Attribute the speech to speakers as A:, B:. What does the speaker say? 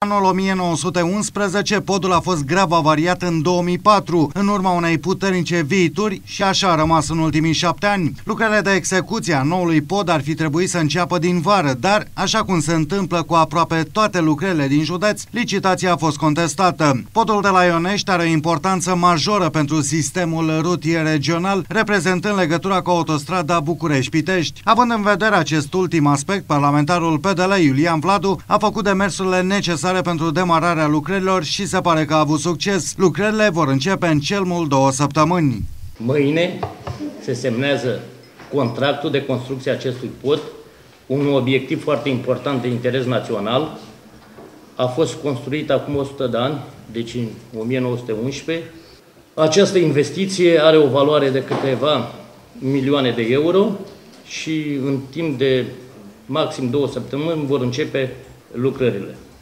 A: Anul 1911, podul a fost grav avariat în 2004, în urma unei puternice viituri și așa a rămas în ultimii 7 ani. Lucrările de execuție a noului pod ar fi trebuit să înceapă din vară, dar, așa cum se întâmplă cu aproape toate lucrările din județ, licitația a fost contestată. Podul de la Ionești are o importanță majoră pentru sistemul rutier regional, reprezentând legătura cu autostrada București-Pitești. Având în vedere acest ultim aspect, parlamentarul PDL Iulian Vladu a făcut demersurile necesare pentru demararea lucrărilor și se pare că a avut succes. Lucrările vor începe în cel mult 2 săptămâni.
B: Mâine se semnează contractul de construcție a acestui pod, un obiectiv foarte important de interes național. A fost construit acum 100 de ani, deci în 1911. Această investiție are o valoare de câteva milioane de euro și în timp de maxim 2 săptămâni vor începe lucrările.